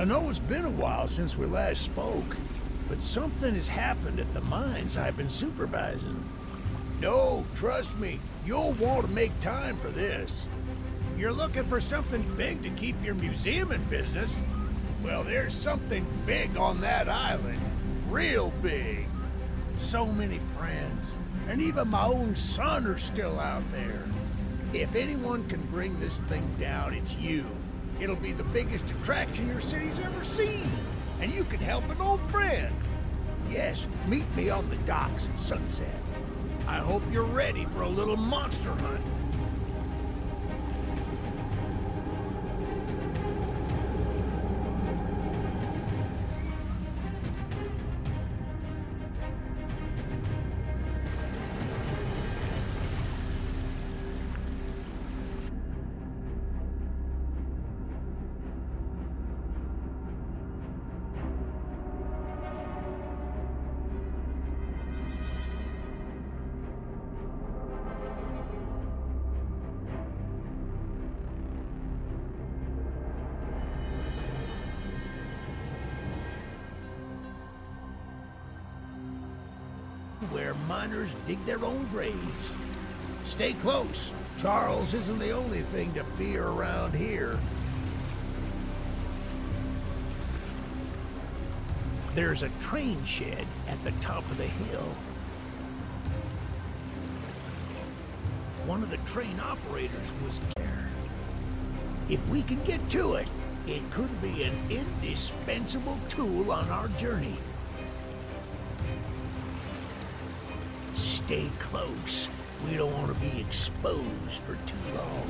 I know it's been a while since we last spoke, but something has happened at the mines I've been supervising. No, trust me, you'll want to make time for this. You're looking for something big to keep your museum in business? Well, there's something big on that island. Real big. So many friends, and even my own son are still out there. If anyone can bring this thing down, it's you. It'll be the biggest attraction your city's ever seen, and you can help an old friend. Yes, meet me on the docks at sunset. I hope you're ready for a little monster hunt. Where miners dig their own graves. Stay close. Charles isn't the only thing to fear around here. There's a train shed at the top of the hill. One of the train operators was there. If we can get to it, it could be an indispensable tool on our journey. Stay close. We don't want to be exposed for too long.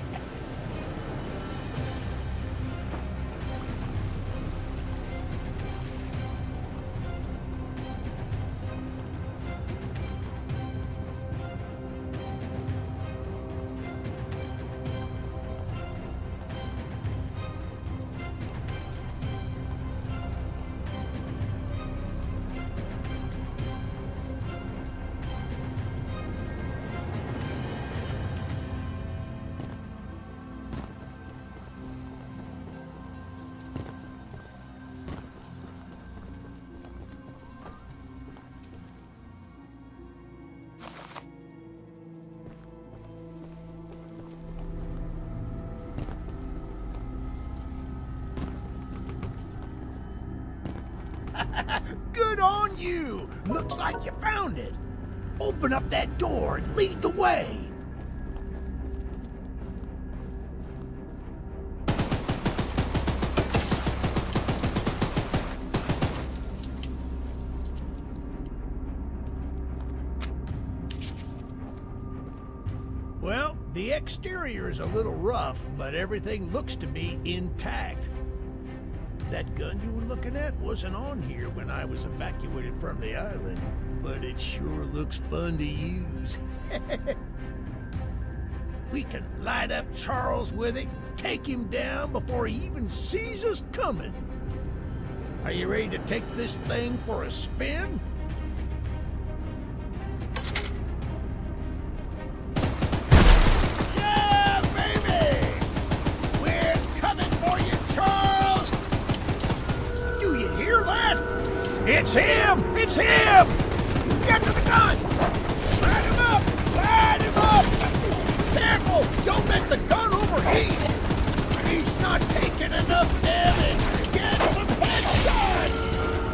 Good on you! Looks like you found it. Open up that door and lead the way. Well, the exterior is a little rough, but everything looks to be intact. That gun you were looking at wasn't on here when I was evacuated from the island, but it sure looks fun to use. We can light up Charles with it, take him down before he even sees us coming. Are you ready to take this thing for a spin? It's him! It's him! Get to the gun! Light him up! Light him up! Careful! Don't let the gun overheat! He's not taking enough damage! Get some headshots!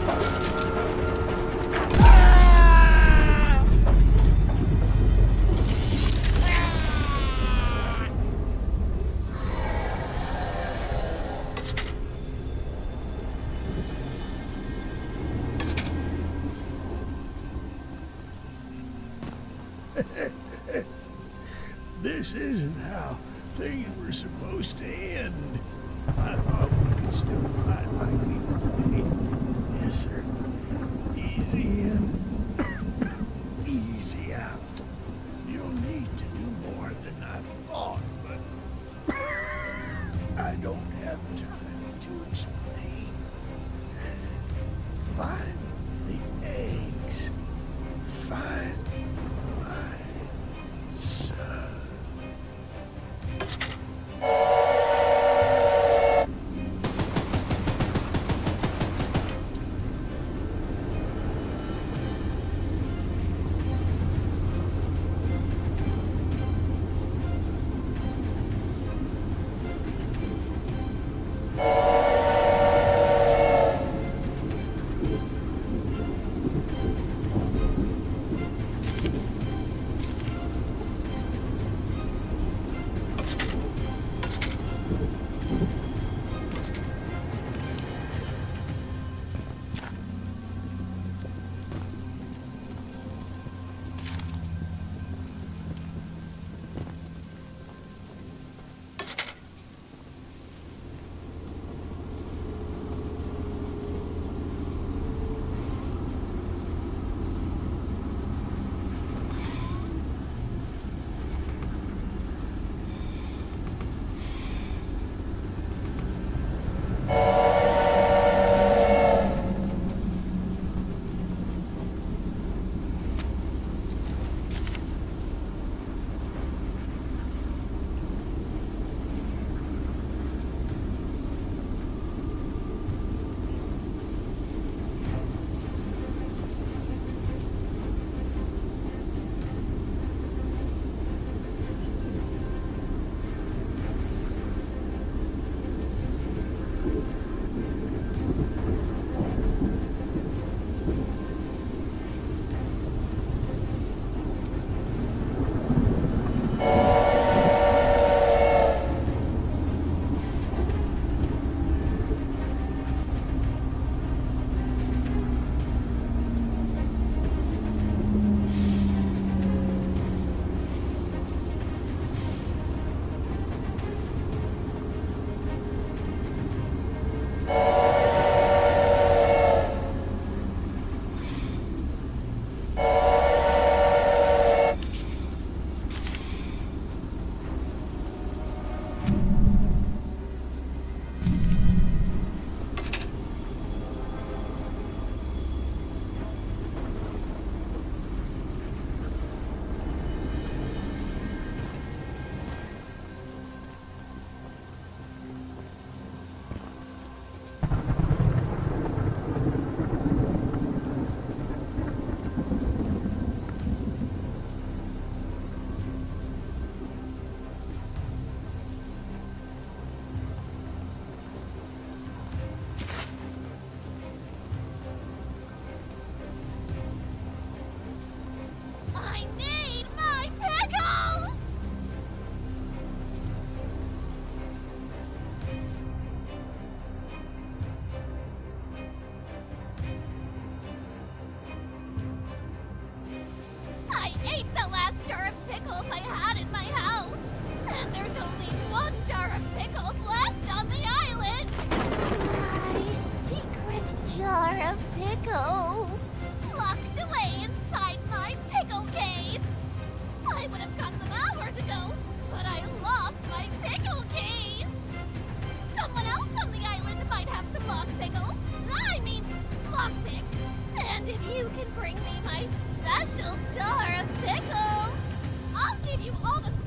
This isn't how things were supposed to end. I thought we could still fight like we were made. Yes, sir. Easy in, easy out. You don't need to do more than I thought, but I don't have time to explain. Find the eggs. Find my son. pickles I had in my house. And there's only one jar of pickles left on the island. My secret jar of pickles. Locked away inside my pickle cave. I would have gotten them hours ago, but I lost my pickle cave. Someone else on the island might have some locked pickles. I mean, lockpicks. And if you can bring me my special jar of pickles, I'll give you all the...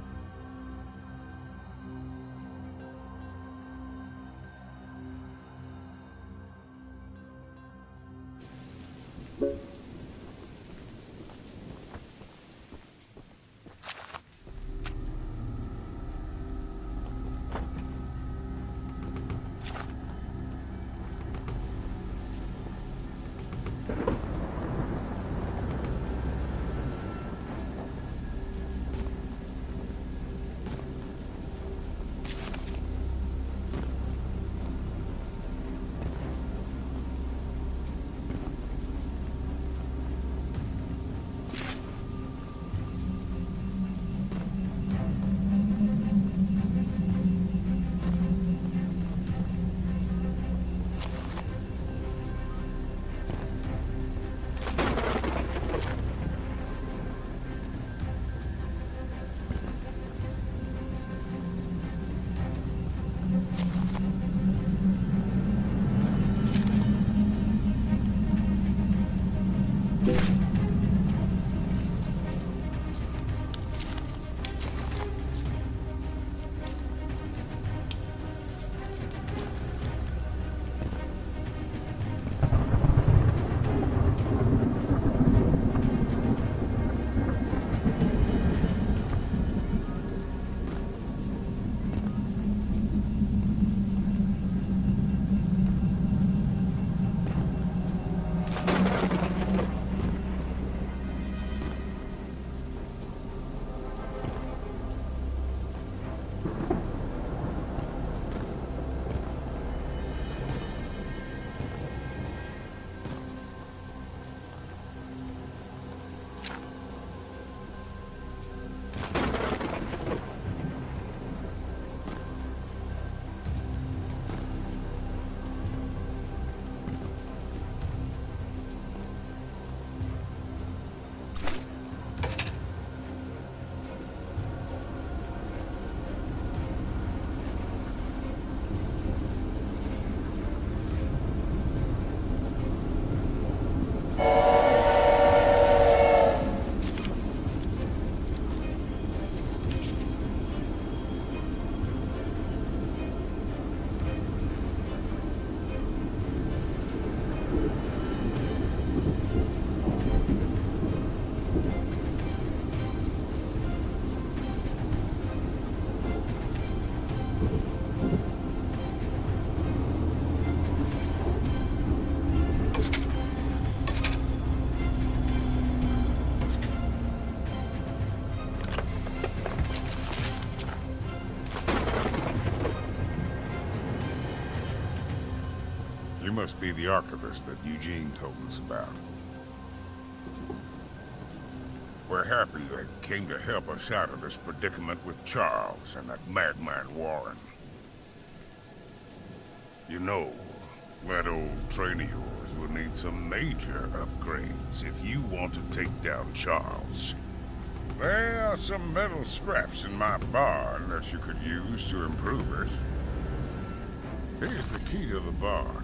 You must be the archivist that Eugene told us about. We're happy you came to help us out of this predicament with Charles and that madman Warren. You know, that old train of yours will need some major upgrades if you want to take down Charles. There are some metal scraps in my barn that you could use to improve it. Here's the key to the barn.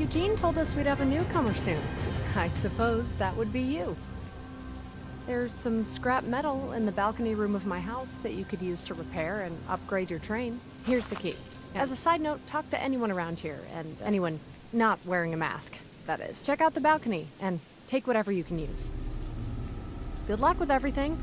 Eugene told us we'd have a newcomer soon. I suppose that would be you. There's some scrap metal in the balcony room of my house that you could use to repair and upgrade your train. Here's the key. As a side note, talk to anyone around here, and anyone not wearing a mask, that is. Check out the balcony, and take whatever you can use. Good luck with everything.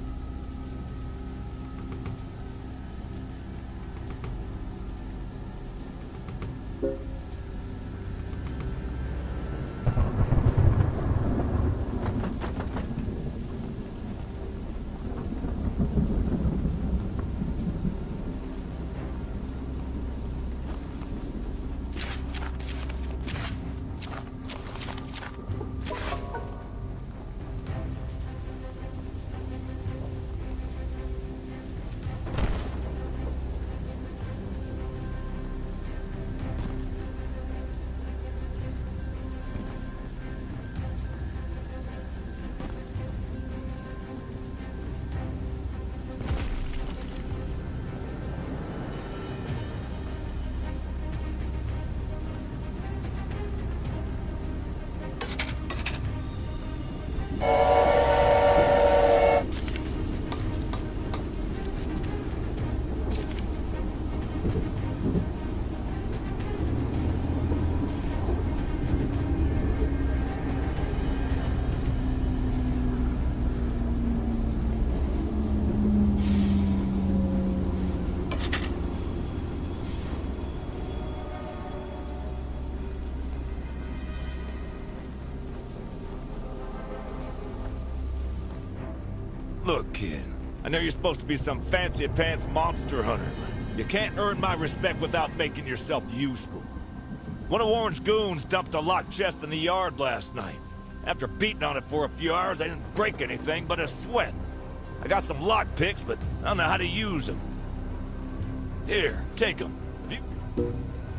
Look, kid, I know you're supposed to be some fancy-pants monster hunter, but you can't earn my respect without making yourself useful. One of Warren's goons dumped a locked chest in the yard last night. After beating on it for a few hours, I didn't break anything but a sweat. I got some lock picks, but I don't know how to use them. Here, take them. If you...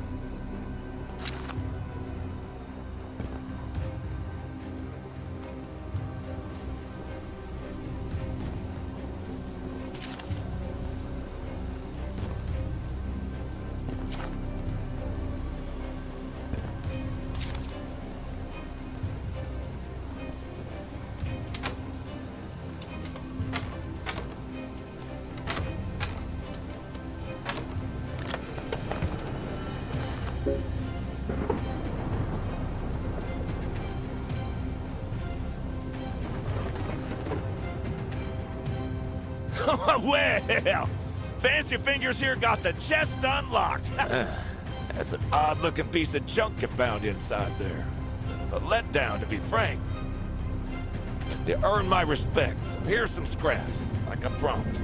Well, Fancy Fingers here got the chest unlocked. That's an odd-looking piece of junk you found inside there. A letdown, to be frank. You earned my respect, so here's some scraps, like I promised.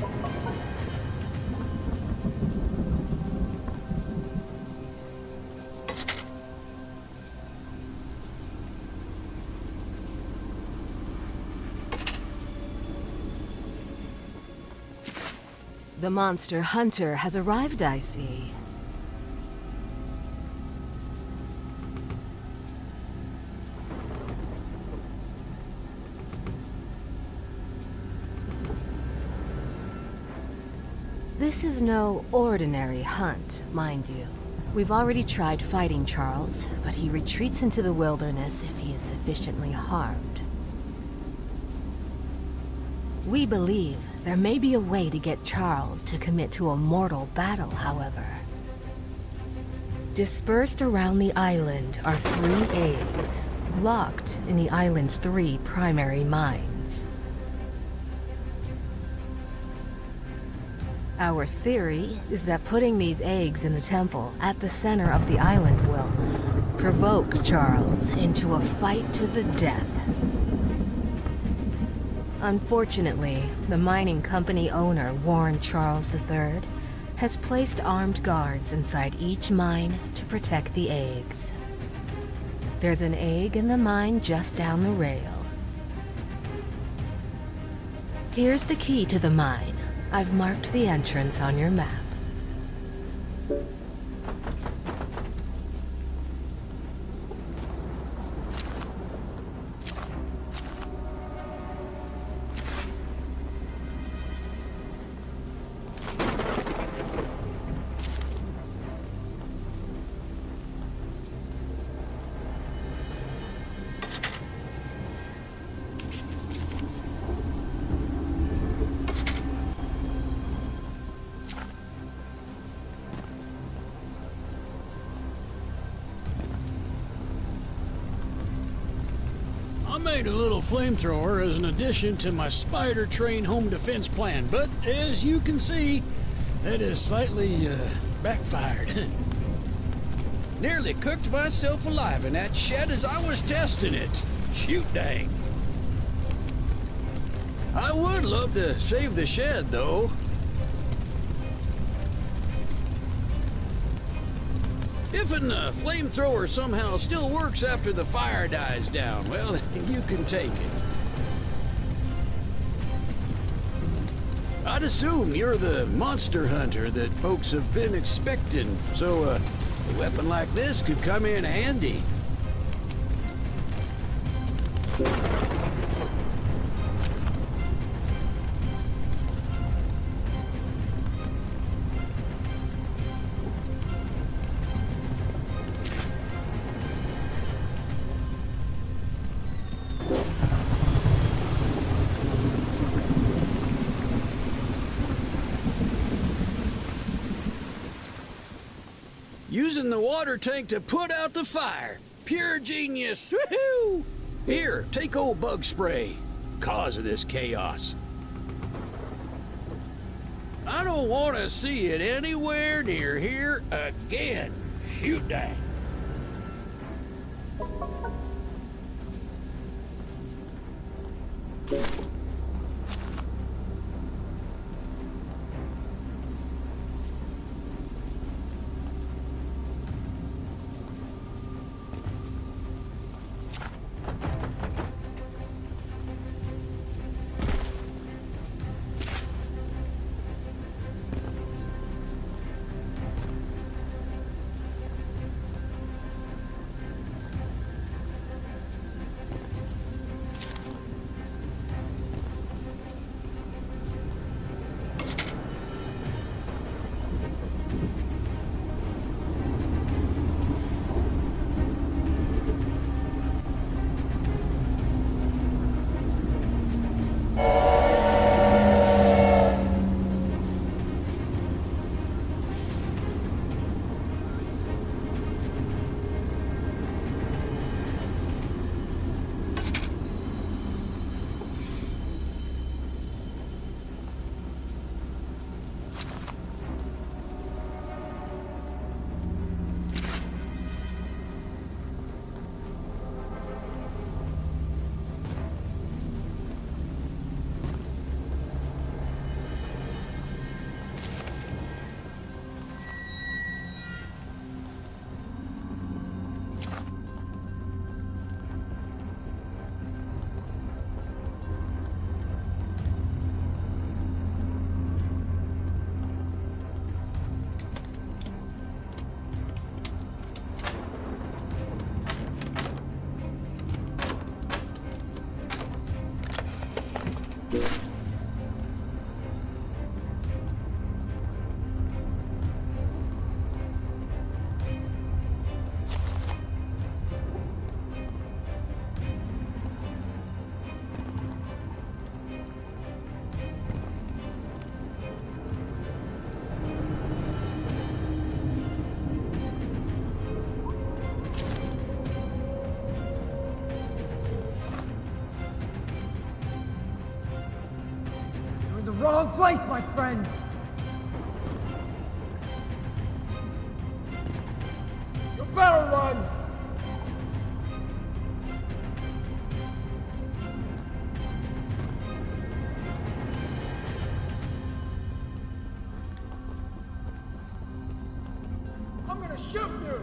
The monster hunter has arrived, I see. This is no ordinary hunt, mind you. We've already tried fighting Charles, but he retreats into the wilderness if he is sufficiently harmed. We believe there may be a way to get Charles to commit to a mortal battle, however. Dispersed around the island are 3 eggs, locked in the island's 3 primary mines. Our theory is that putting these eggs in the temple at the center of the island will provoke Charles into a fight to the death. Unfortunately, the mining company owner, Warren Charles III, has placed armed guards inside each mine to protect the eggs. There's an egg in the mine just down the rail. Here's the key to the mine. I've marked the entrance on your map. I made a little flamethrower as an addition to my spider train home defense plan, but as you can see, that has slightly backfired. Nearly cooked myself alive in that shed as I was testing it. Shoot dang. I would love to save the shed, though. If a flamethrower somehow still works after the fire dies down, well, you can take it. I'd assume you're the monster hunter that folks have been expecting, so a weapon like this could come in handy. Using the water tank to put out the fire. Pure genius. Woohoo! Here, take old bug spray. Cause of this chaos. I don't want to see it anywhere near here again. Shoot dang. Wrong place, my friend! You better run! I'm gonna shoot you!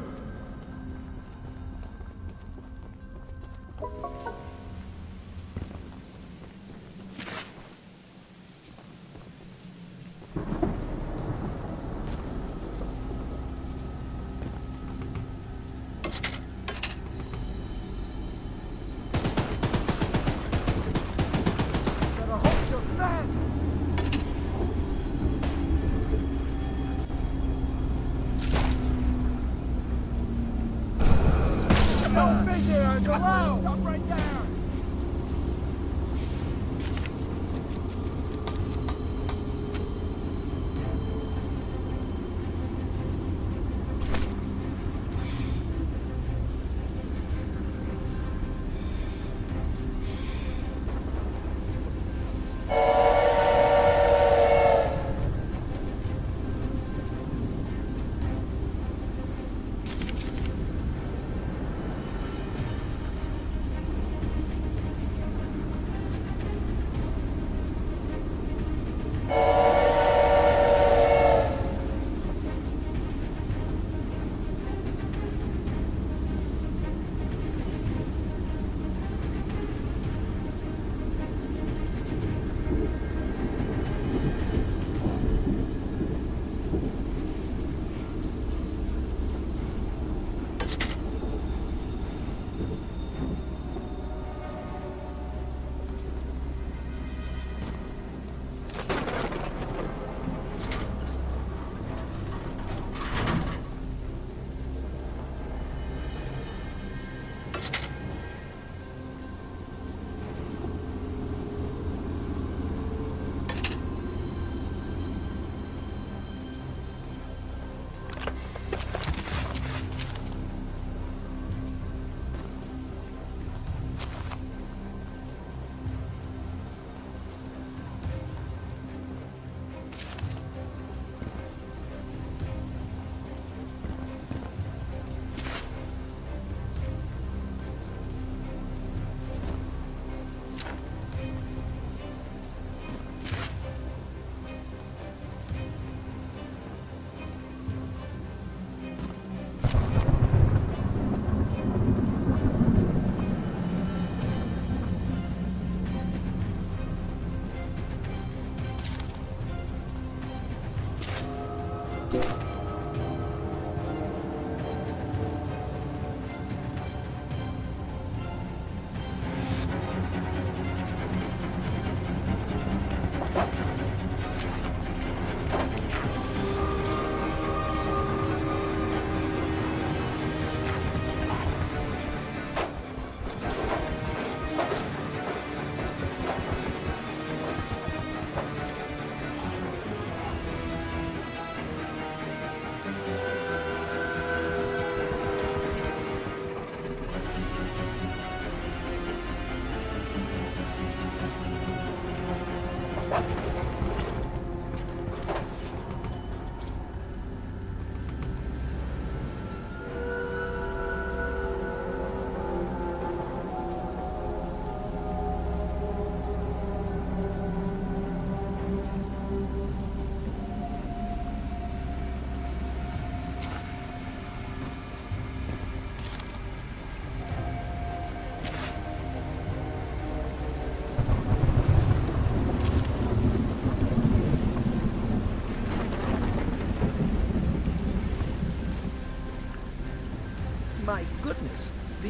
Don't be there! Go out! Stop right there!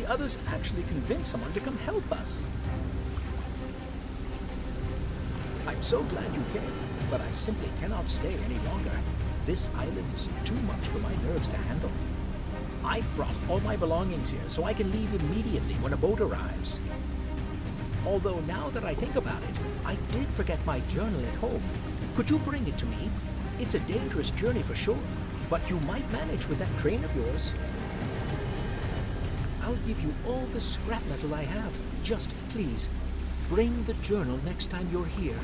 the others actually convinced someone to come help us. I'm so glad you came, but I simply cannot stay any longer. This island is too much for my nerves to handle. I've brought all my belongings here so I can leave immediately when a boat arrives. Although now that I think about it, I did forget my journal at home. Could you bring it to me? It's a dangerous journey for sure, but you might manage with that train of yours. I'll give you all the scrap metal I have. Just please, bring the journal next time you're here.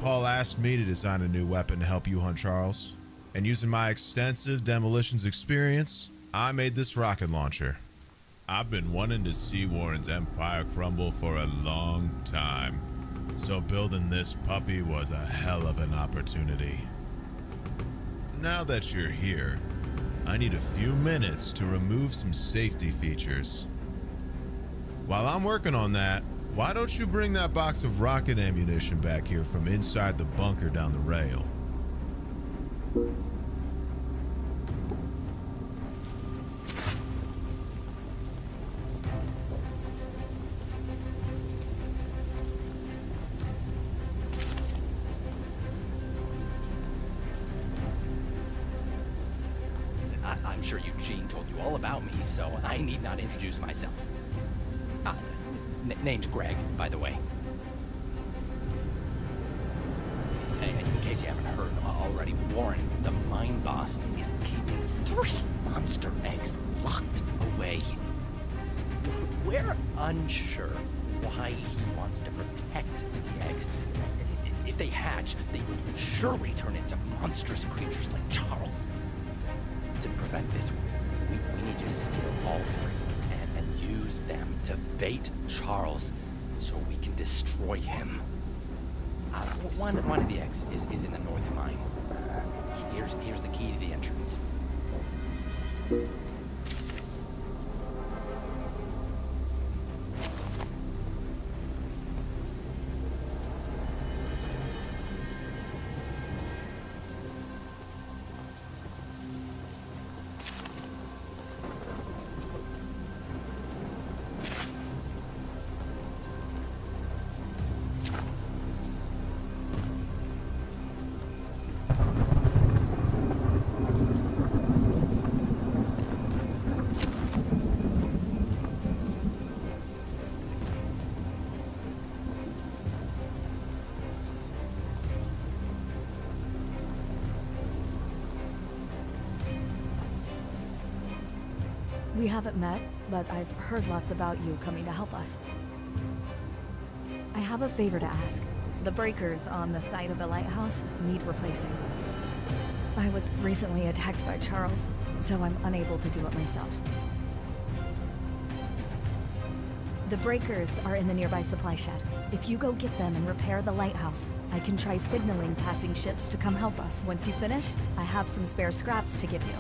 Paul asked me to design a new weapon to help you hunt Charles, and using my extensive demolitions experience, I made this rocket launcher. I've been wanting to see Warren's empire crumble for a long time, so building this puppy was a hell of an opportunity. Now that you're here, I need a few minutes to remove some safety features. While I'm working on that, why don't you bring that box of rocket ammunition back here from inside the bunker down the rail? I'm sure Eugene told you all about me, so I need not introduce myself. Name's Greg, by the way. In case you haven't heard already, Warren, the mine boss, is keeping 3 monster eggs locked away. We're unsure why he wants to protect the eggs. If they hatch, they would surely turn into monstrous creatures like Charles. To prevent this, we need you to steal all 3 and use them to bait Charles so we can destroy him. One of the eggs is in the north mine. Here's the key to the entrance. We haven't met, but I've heard lots about you coming to help us. I have a favor to ask. The breakers on the side of the lighthouse need replacing. I was recently attacked by Charles, so I'm unable to do it myself. The breakers are in the nearby supply shed. If you go get them and repair the lighthouse, I can try signaling passing ships to come help us. Once you finish, I have some spare scraps to give you.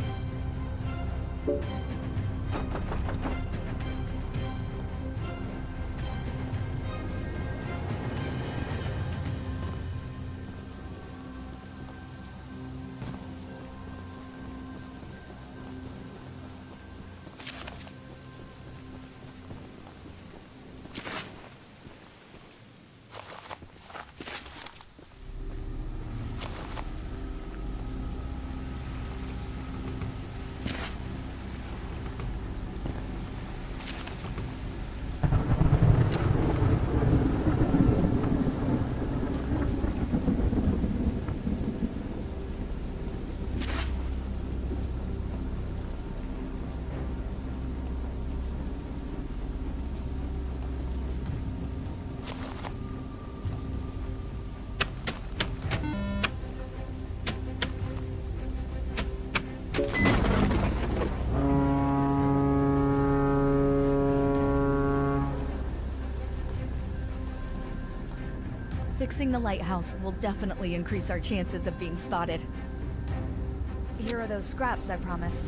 Fixing the lighthouse will definitely increase our chances of being spotted. Here are those scraps I promised.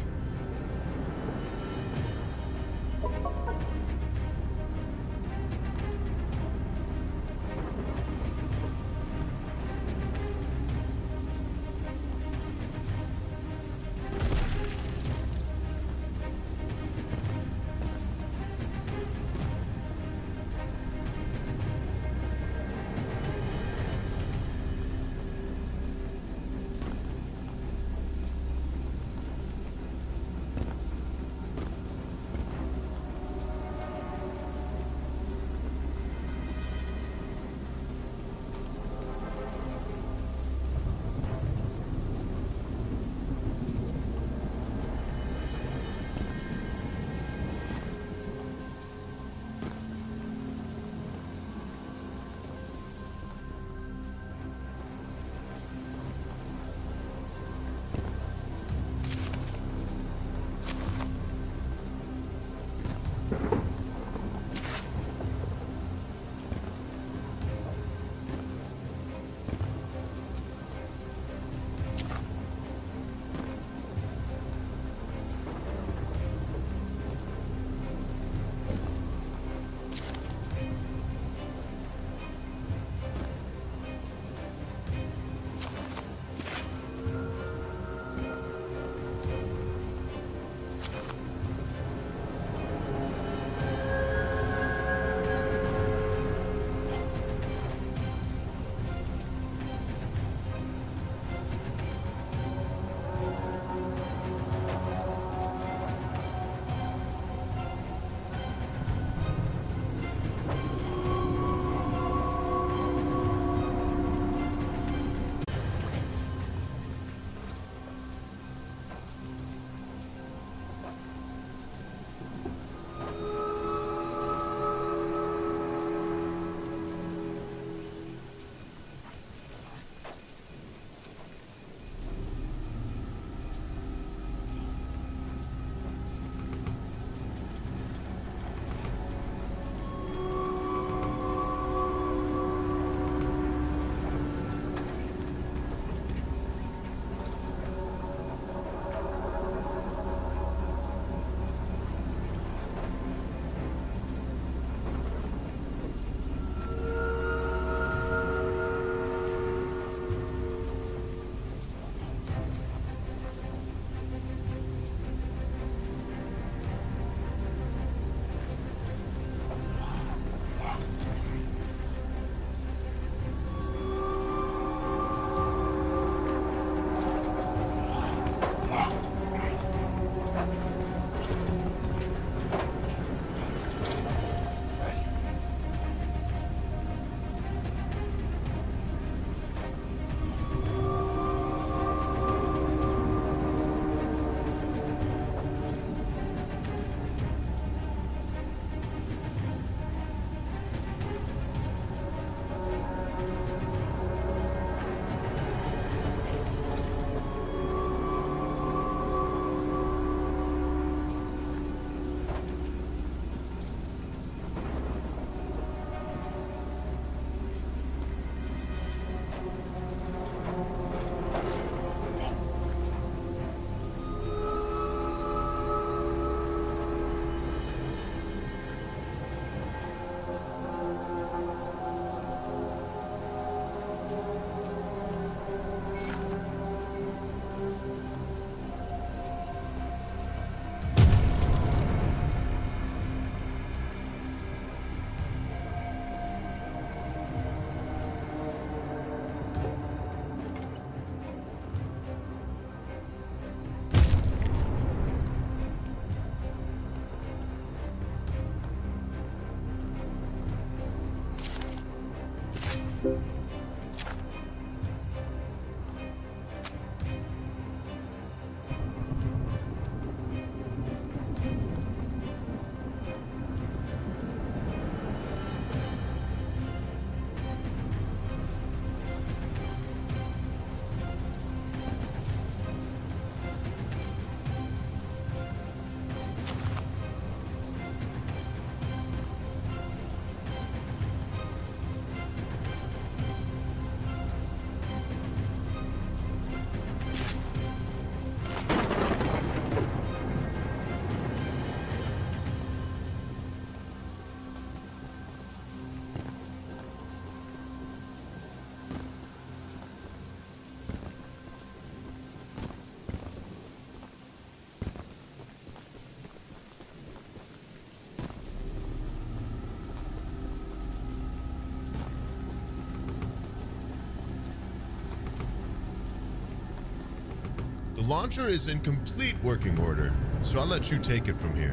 The launcher is in complete working order, so I'll let you take it from here.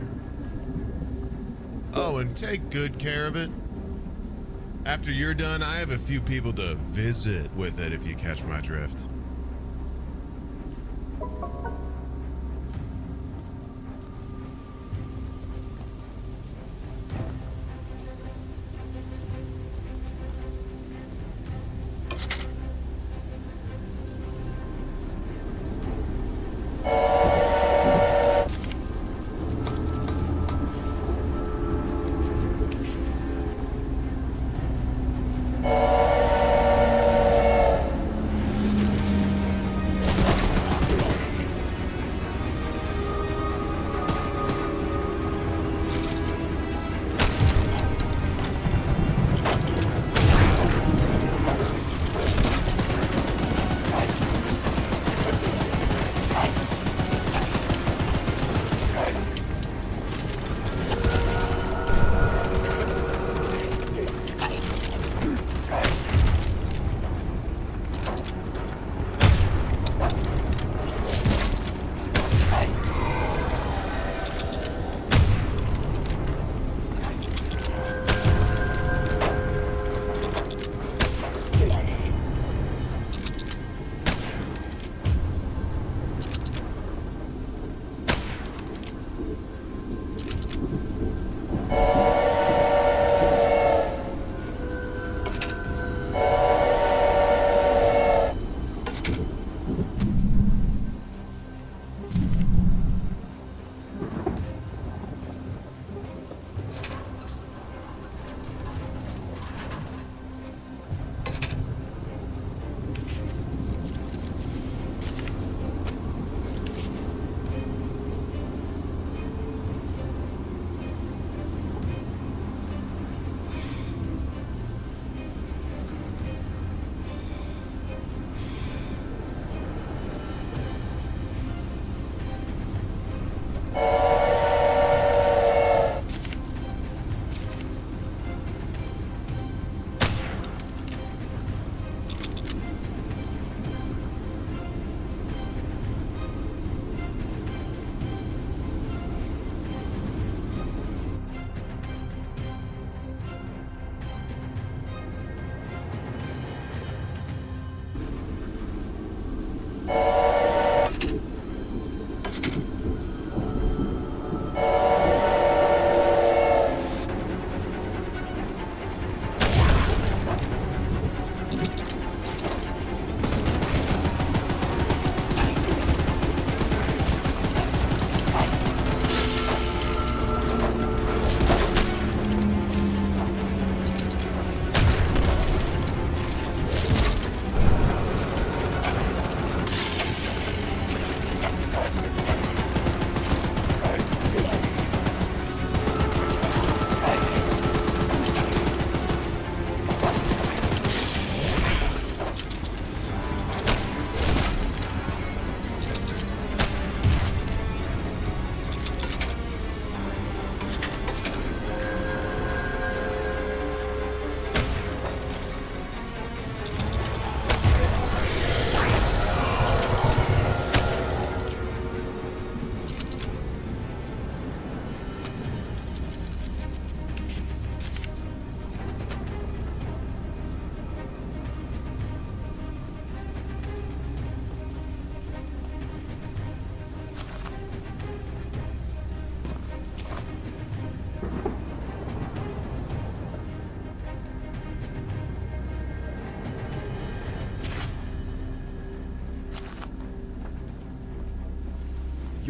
Oh, and take good care of it. After you're done, I have a few people to visit with it, if you catch my drift.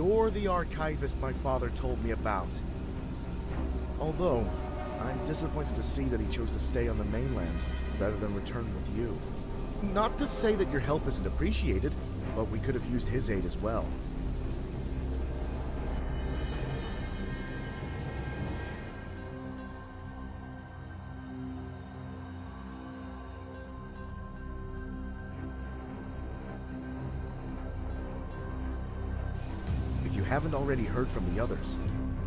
You're the archivist my father told me about. Although, I'm disappointed to see that he chose to stay on the mainland rather than return with you. Not to say that your help isn't appreciated, but we could have used his aid as well. If you haven't already heard from the others,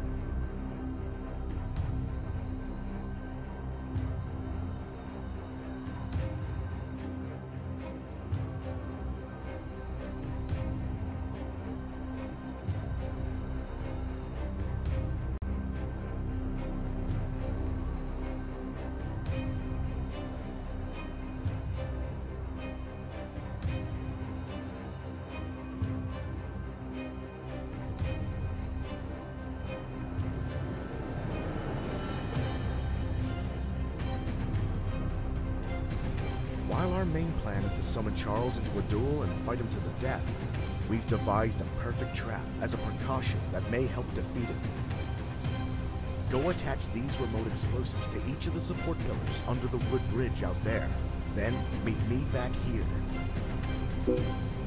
while our main plan is to summon Charles into a duel and fight him to the death, we've devised a perfect trap as a precaution that may help defeat him. Go attach these remote explosives to each of the support pillars under the wood bridge out there. Then meet me back here.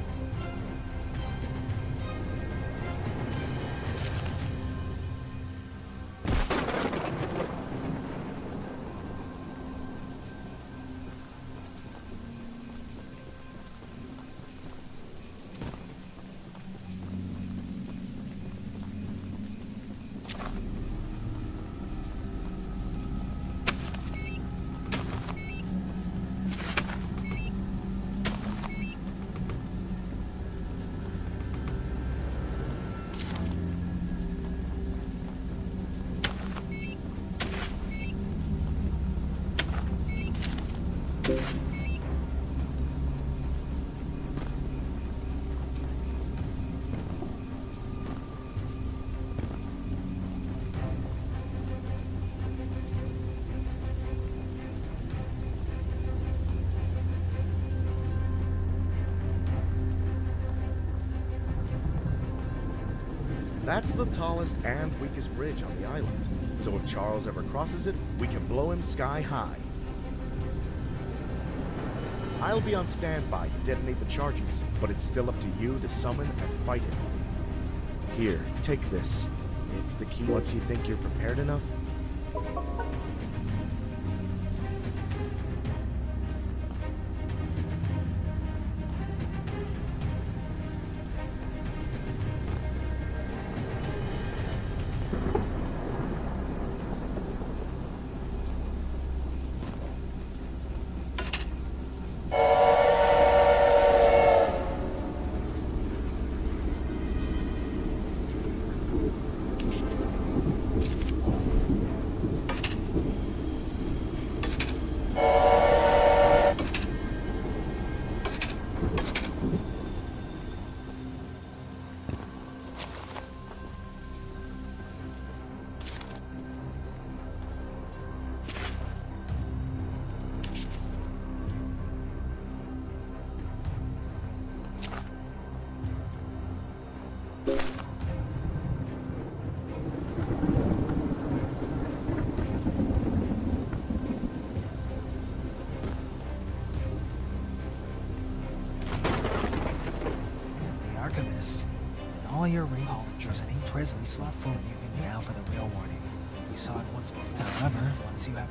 That's the tallest and weakest bridge on the island, so if Charles ever crosses it, we can blow him sky high. I'll be on standby to detonate the charges, but it's still up to you to summon and fight him. Here, take this. It's the key once you think you're prepared enough. All your ring holders and a prison slot full of you now for the real warning. We saw it once before. However, once you have...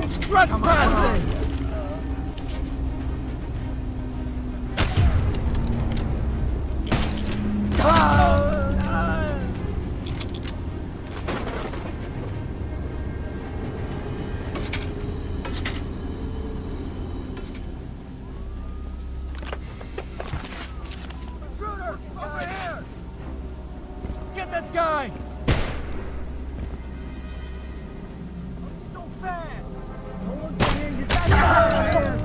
Trespassing! Intruder! Over here! Get this guy! So fast! Don't look for me, you got out of here!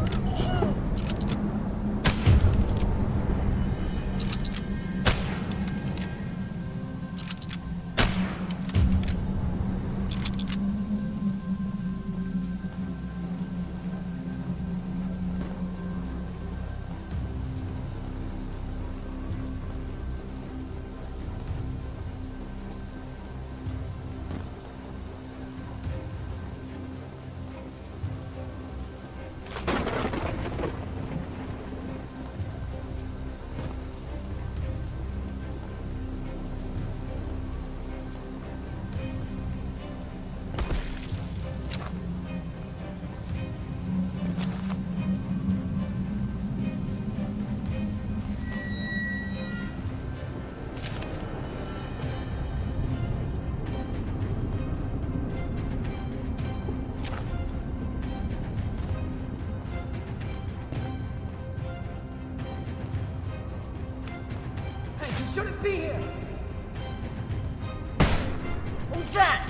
Hey, you shouldn't be here! Who's that?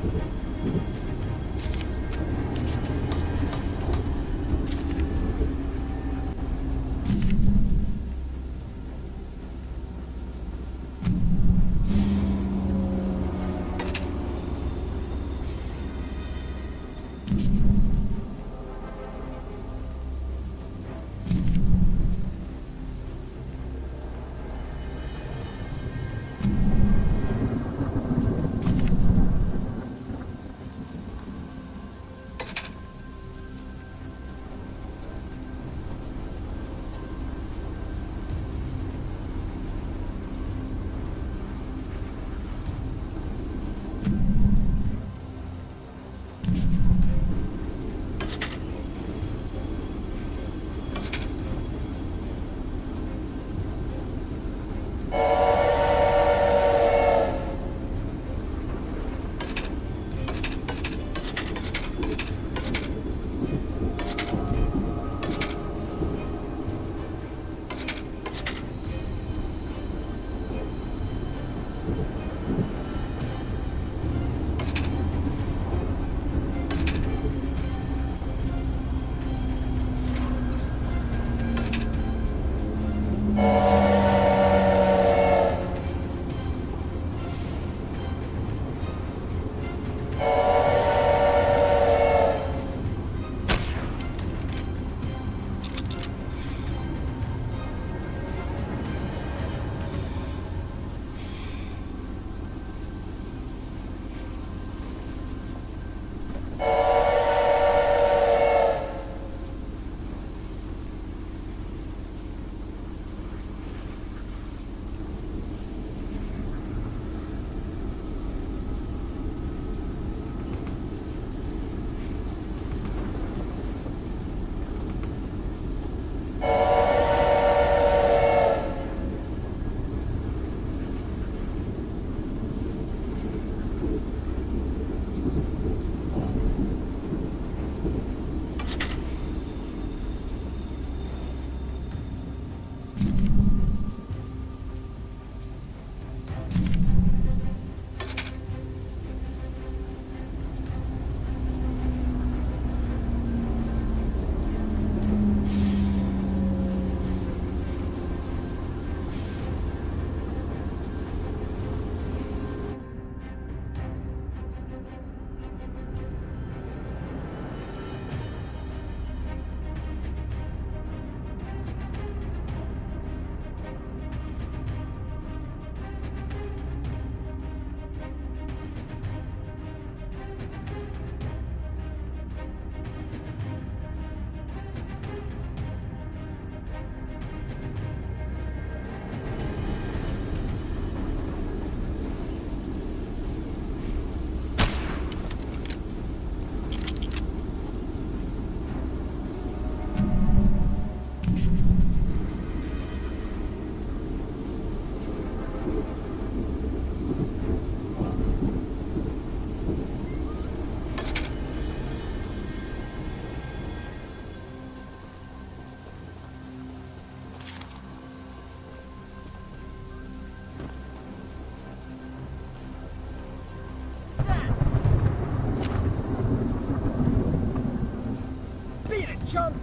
Jump!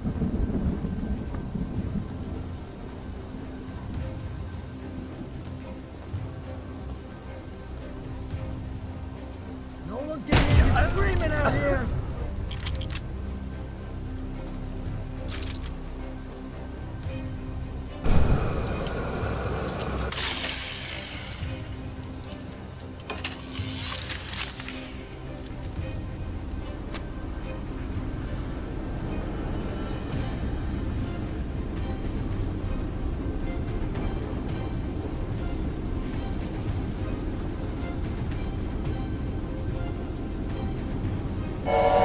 No one can hear you screaming out here! Oh!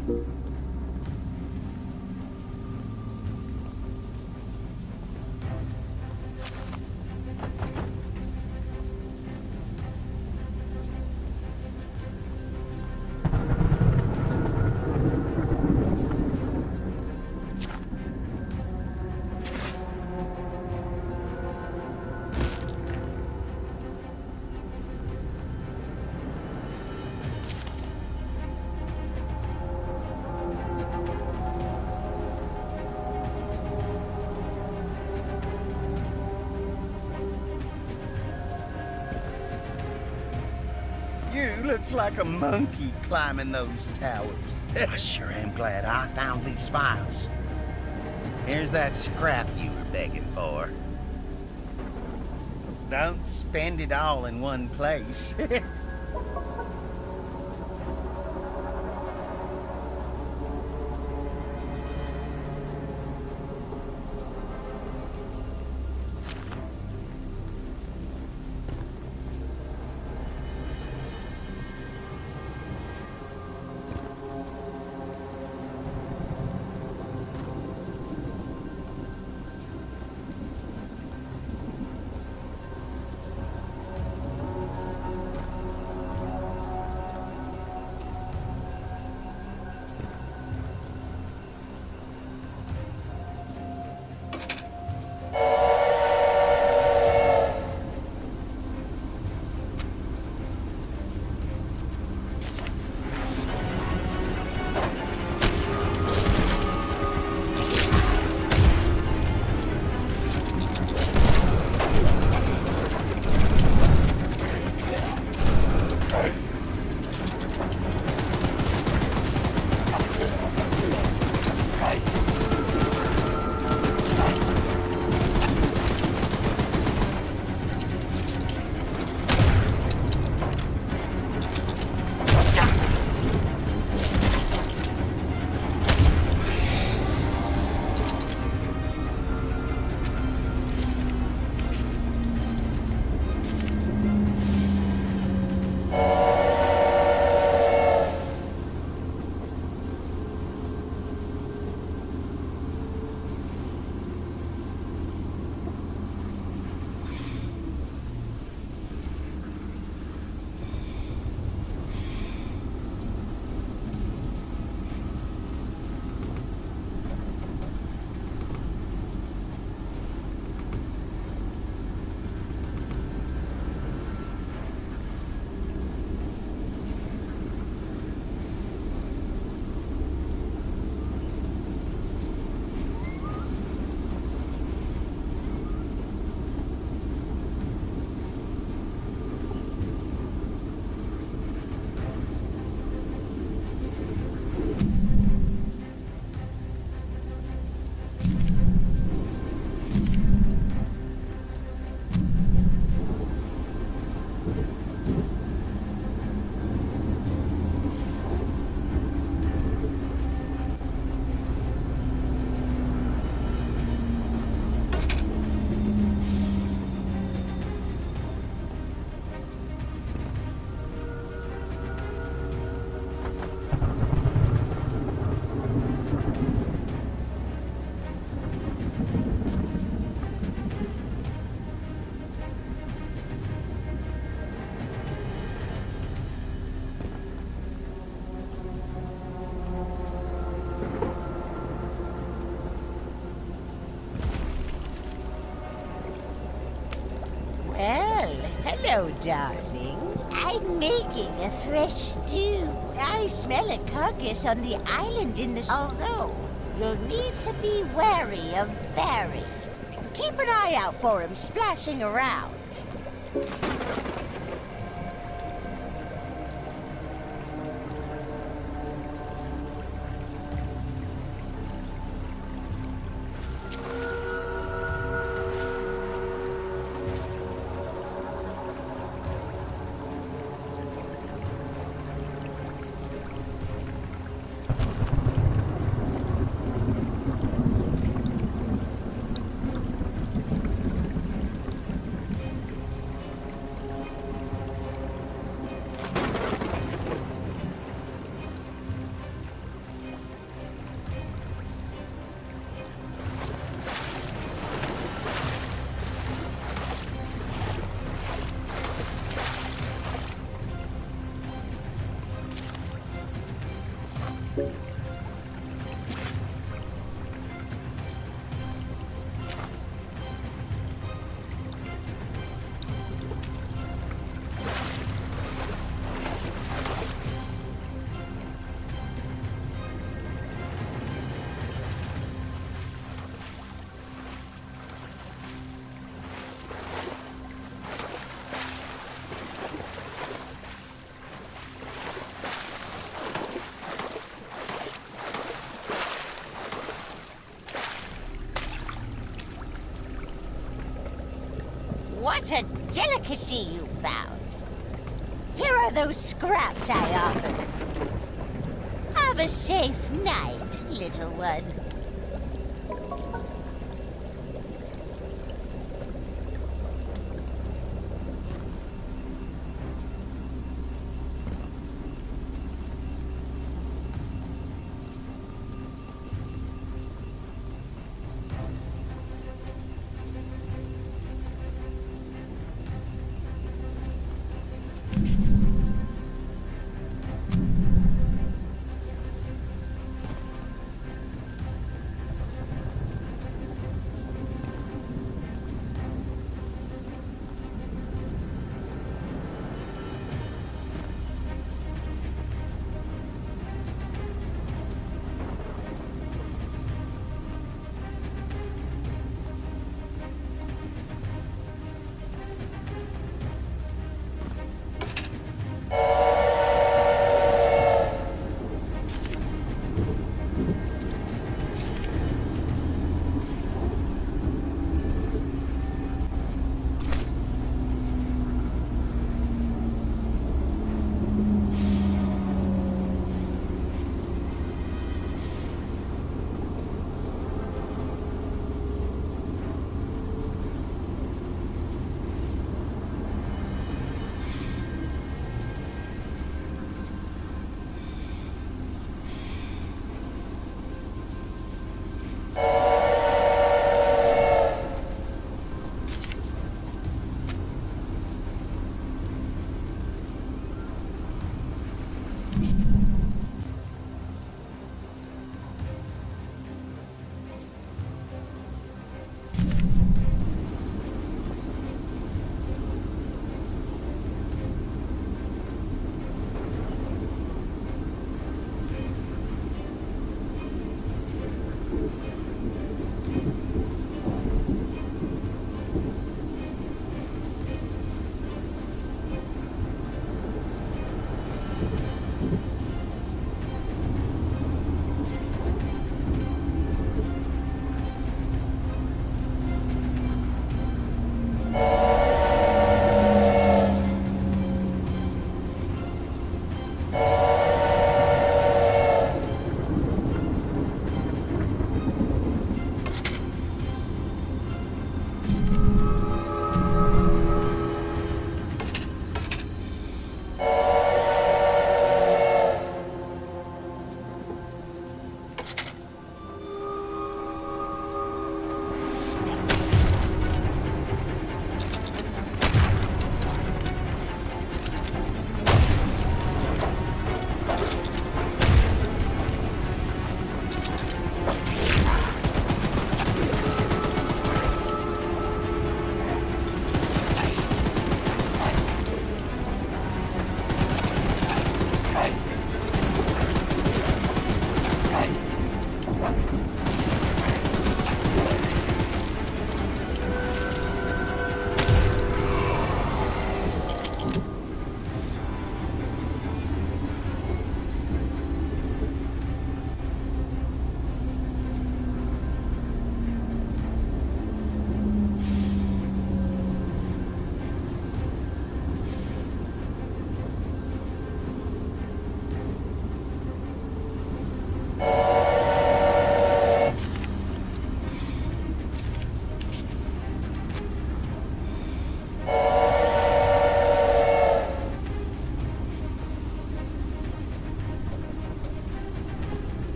You look like a monkey climbing those towers. I sure am glad I found these files. Here's that scrap you were begging for. Don't spend it all in one place. Hello, darling. I'm making a fresh stew. I smell a carcass on the island in the... Although, you'll need to be wary of Barry. Keep an eye out for him splashing around. What a delicacy you found. Here are those scraps I offered. Have a safe night, little one.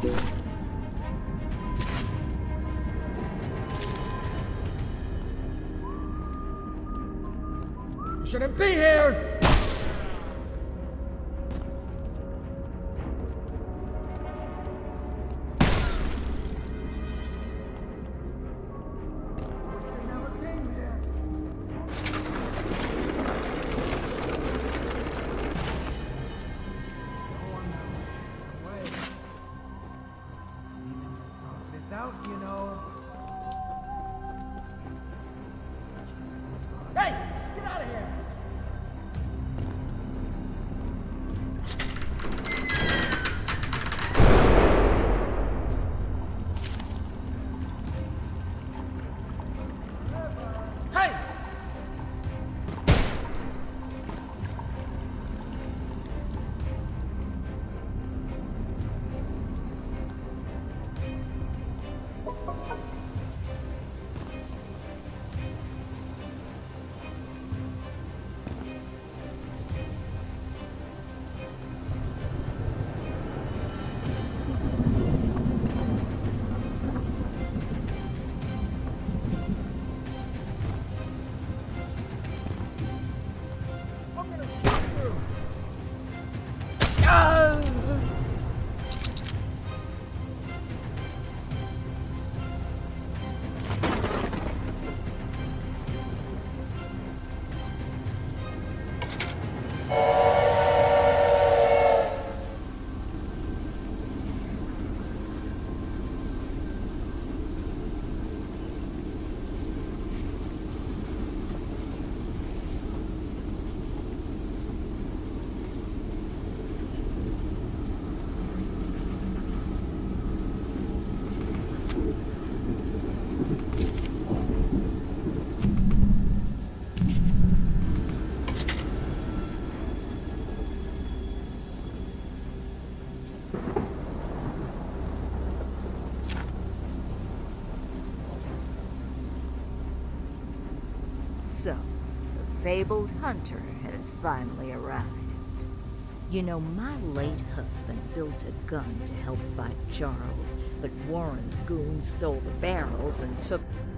You shouldn't be here! Out, you know. Hey! Get out of here! Hey! So, the fabled hunter has finally arrived. You know, my late husband built a gun to help fight Charles, but Warren's goons stole the barrels and took...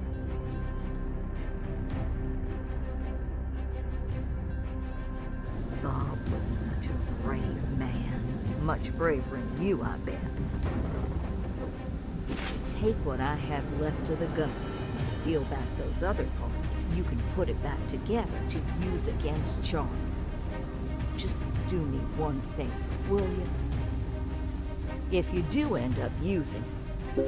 Bob was such a brave man. Much braver than you, I bet. If you take what I have left of the gun and steal back those other parts, you can put it back together to use against Charles. Just do me one favor, will you? If you do end up using it,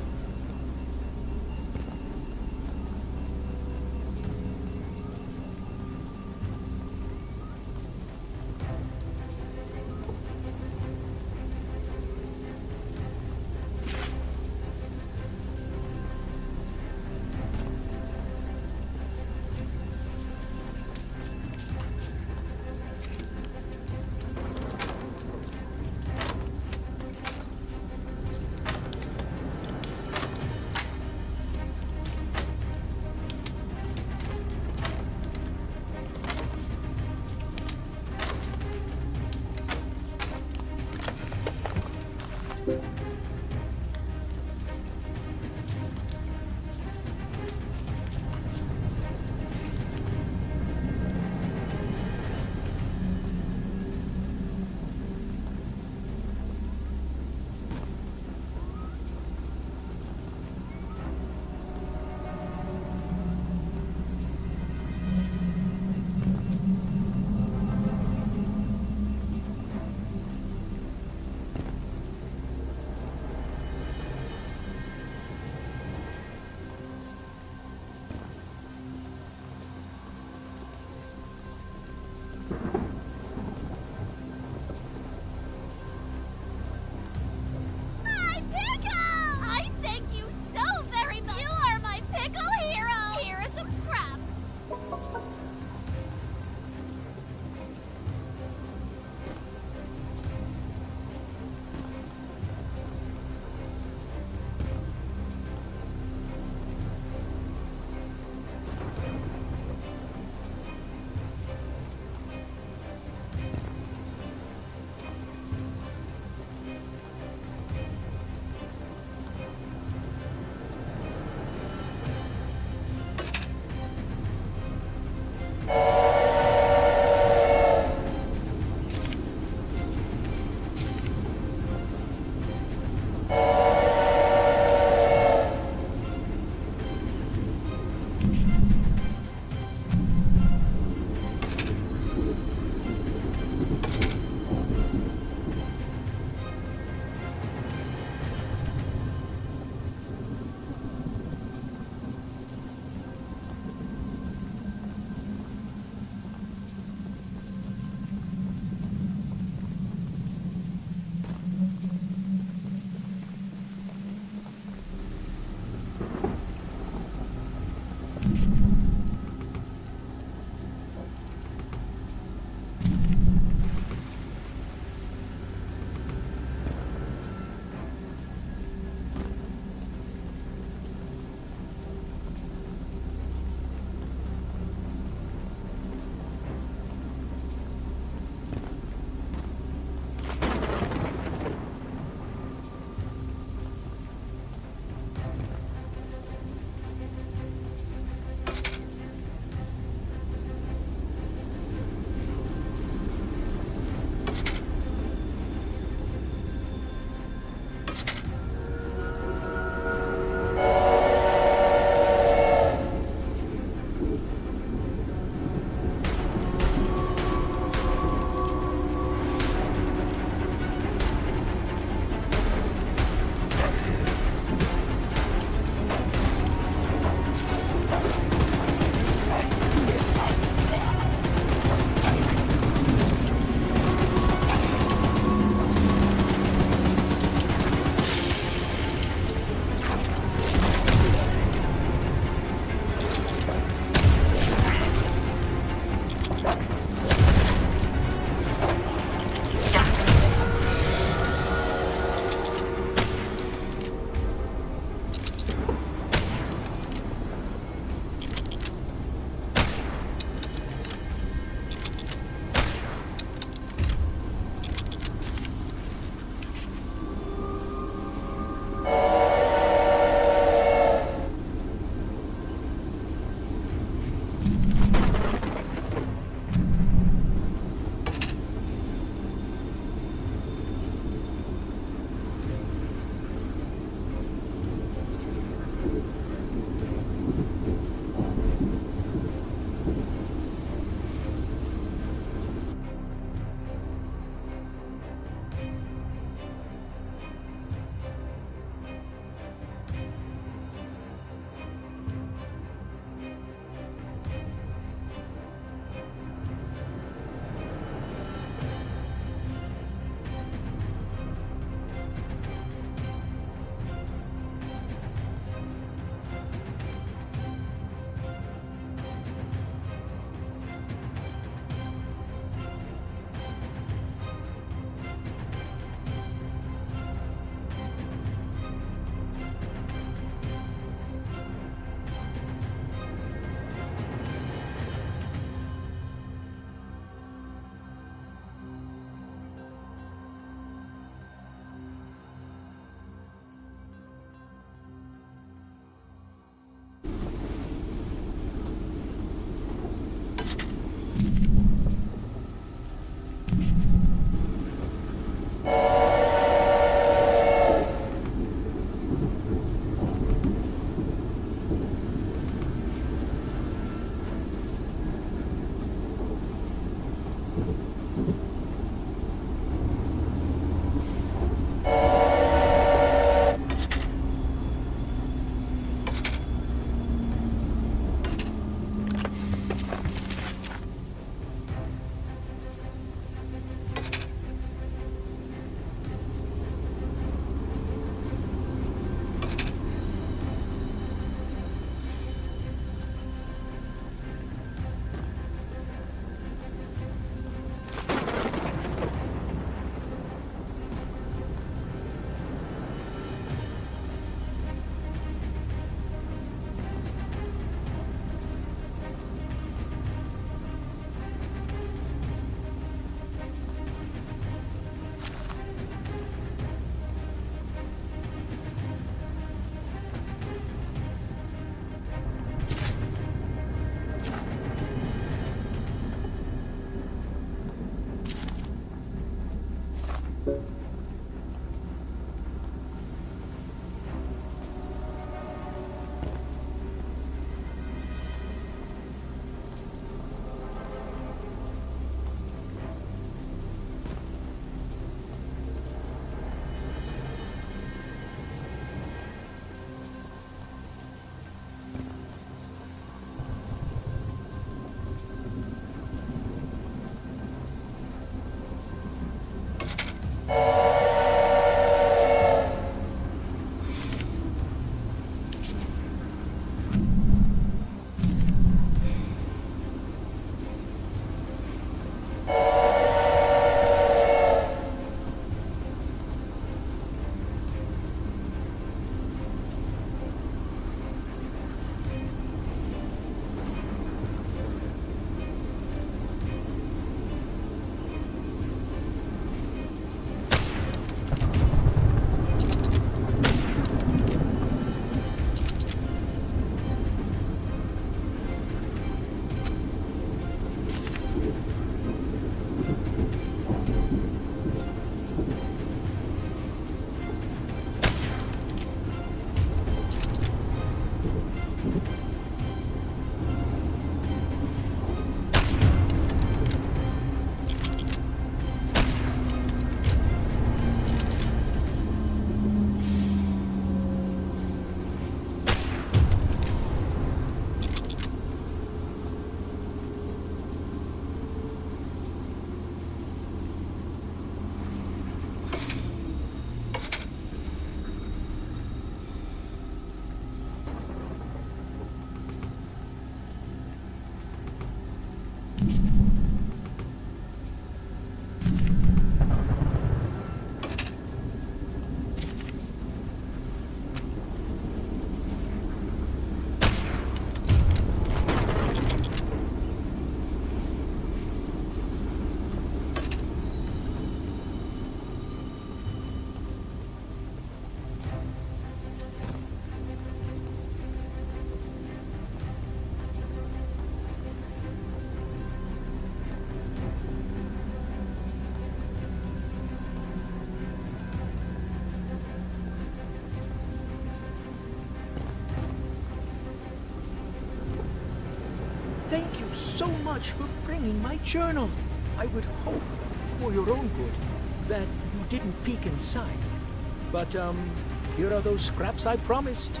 Thank you so much for bringing my journal. I would hope, for your own good, that you didn't peek inside. But, here are those scraps I promised.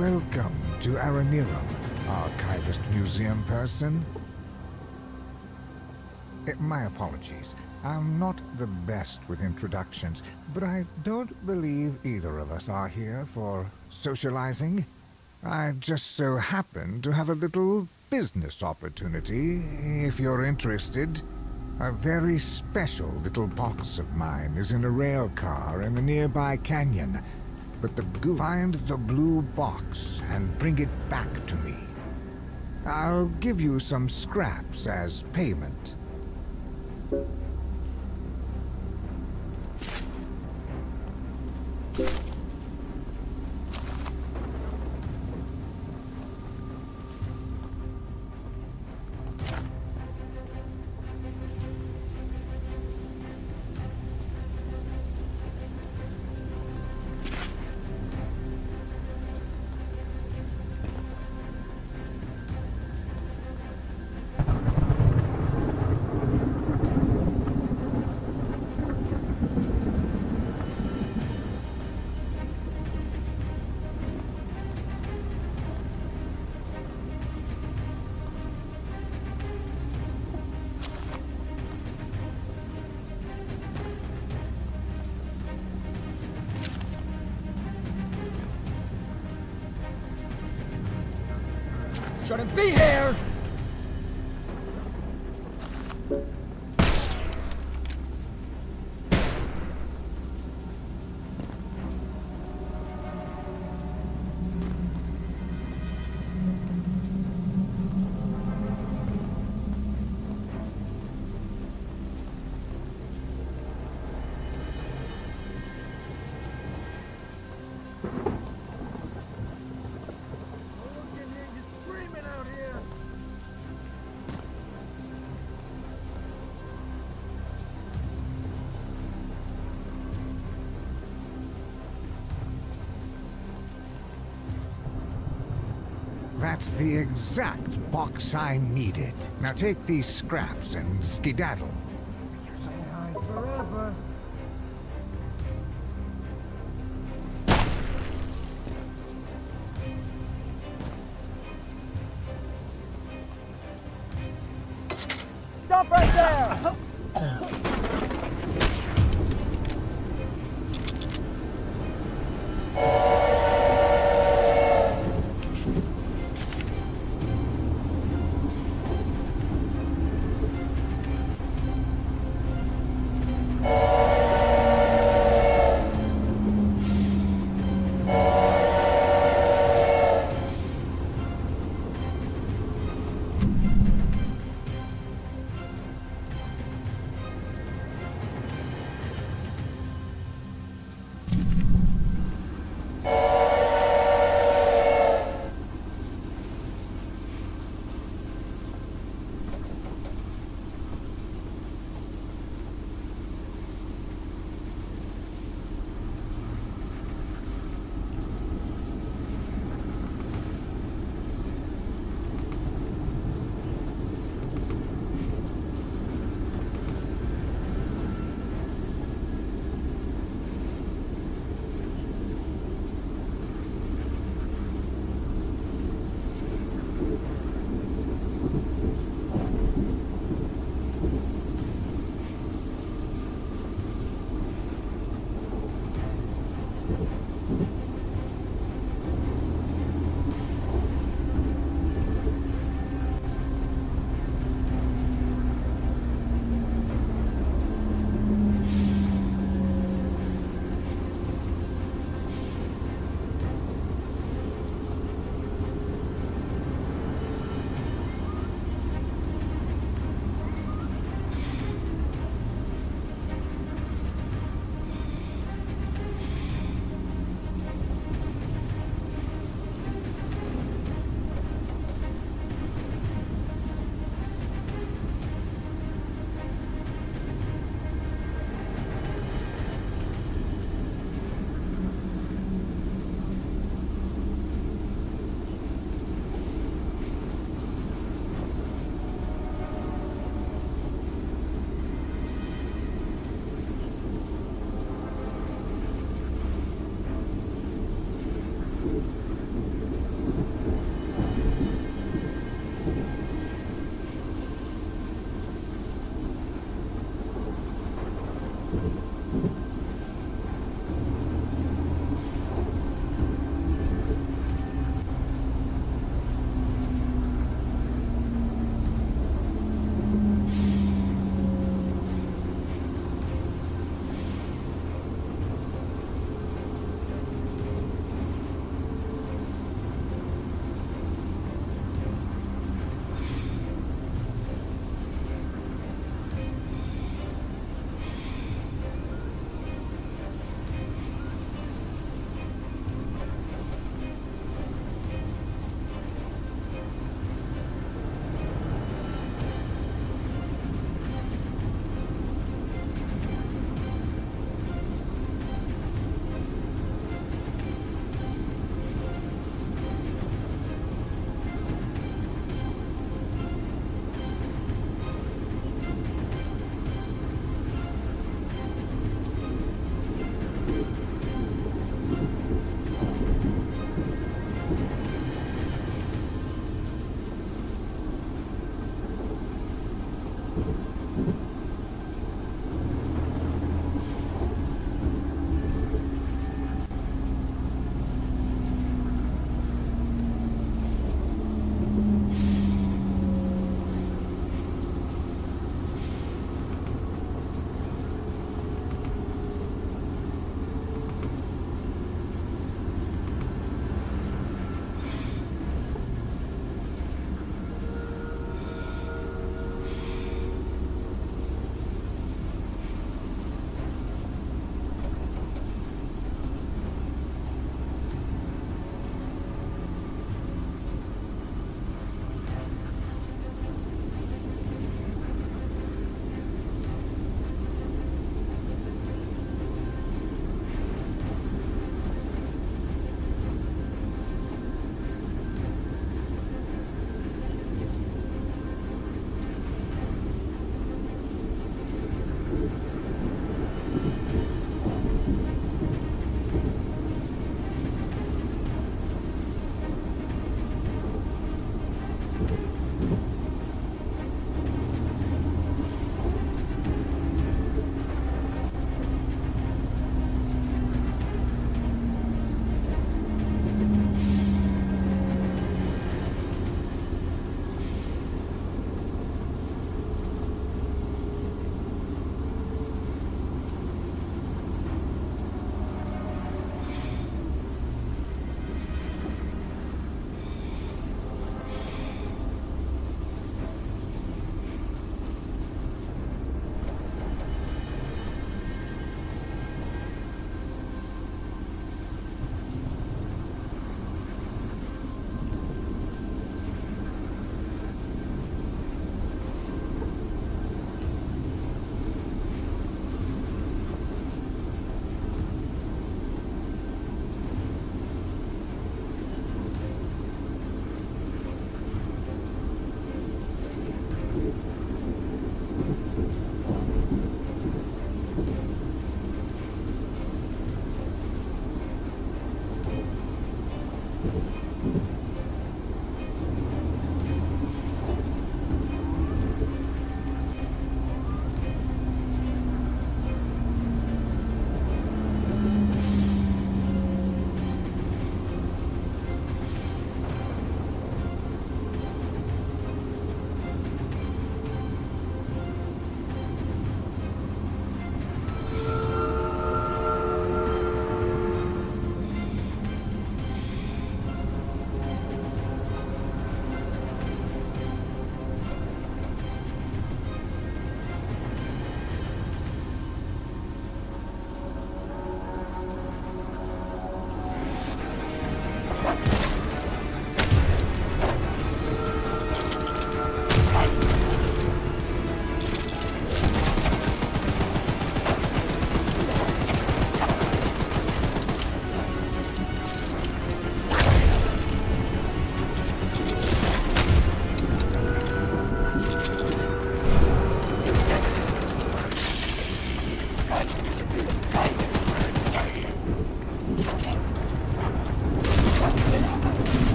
Welcome to Aranirum, Archivist Museum person. My apologies. I'm not the best with introductions, but I don't believe either of us are here for socializing. I just so happen to have a little business opportunity, if you're interested. A very special little box of mine is in a rail car in the nearby canyon, but find the blue box and bring it back to me. I'll give you some scraps as payment. Shouldn't be here! That's the exact box I needed. Now take these scraps and skedaddle. Forever. Stop right there!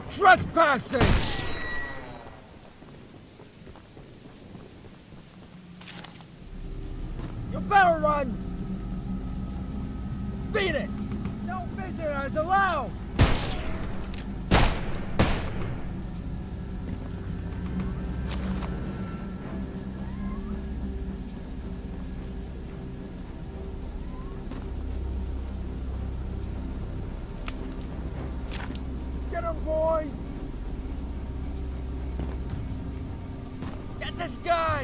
Trespassing! You better run! Beat it! No visitors allowed! Get him, boy! Get this guy!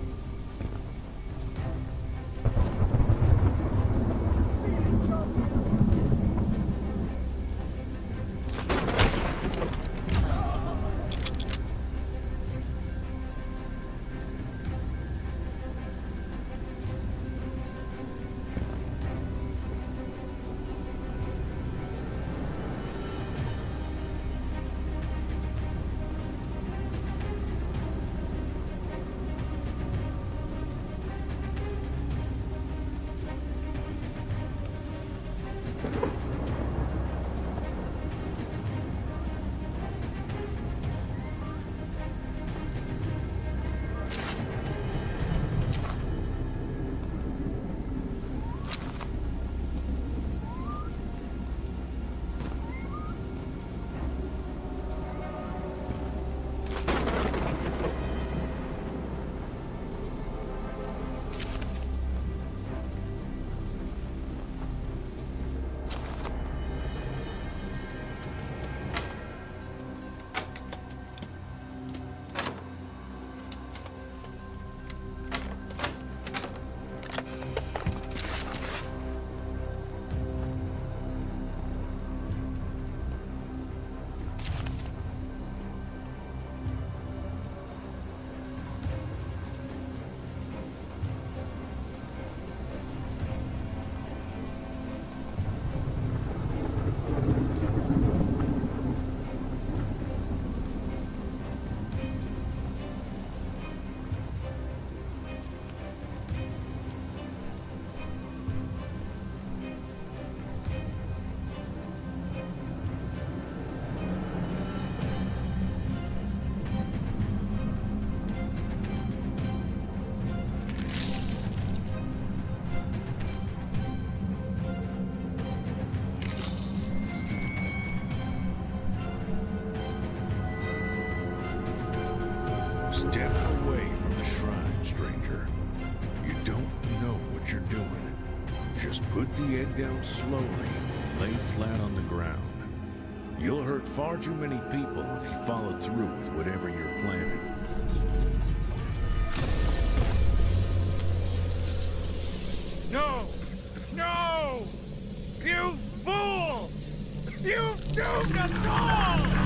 Step away from the shrine, stranger. You don't know what you're doing. Just put the egg down slowly, lay flat on the ground. You'll hurt far too many people if you follow through with whatever you're planning. No! No! You fool! You've doomed us all!